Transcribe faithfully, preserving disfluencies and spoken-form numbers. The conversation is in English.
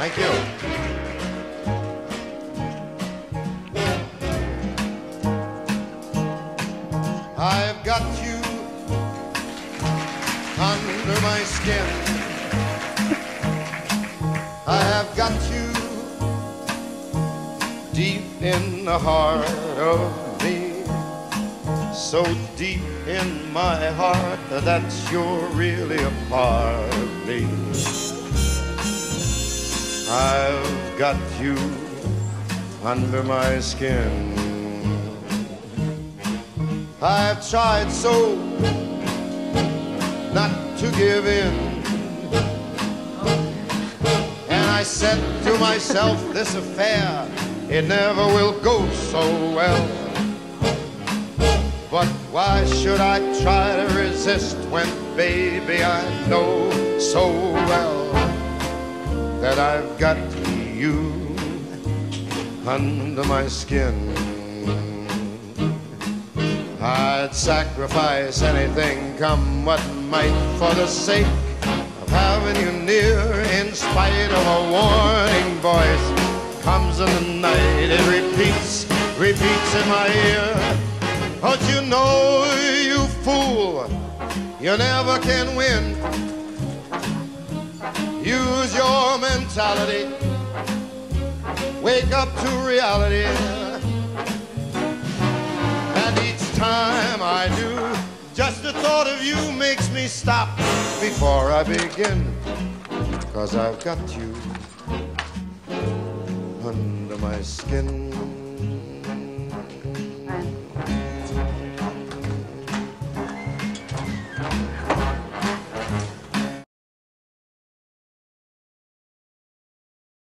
Thank you. I've got you under my skin. I have got you deep in the heart of me, so deep in my heart that you're really a part of me. I've got you under my skin. I've tried so not to give in, and I said to myself, this affair, it never will go so well. But why should I try to resist when, baby, I know so well that I've got you under my skin. I'd sacrifice anything, come what might, for the sake of having you near. In spite of a warning voice comes in the night, it repeats, repeats in my ear. But you know, you fool, you never can win. Use your mentality, wake up to reality. And each time I do, just the thought of you makes me stop before I begin. 'Cause I've got you under my skin.